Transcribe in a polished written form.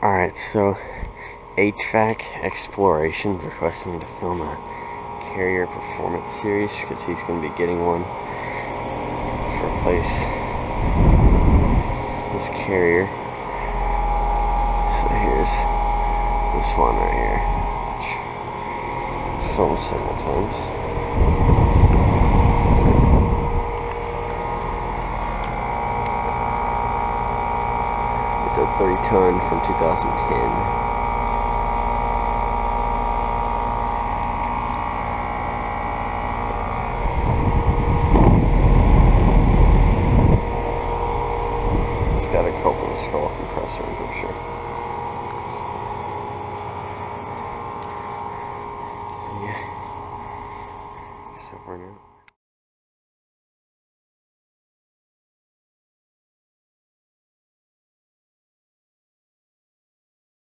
Alright, so HVAC Explorations requested me to film a carrier performance series because he's going to be getting one to replace his carrier. So here's this one right here, which I've filmed several times. It's a 30-ton from 2010. It's got a Copeland skull compressor, I'm pretty sure. So yeah, so for now.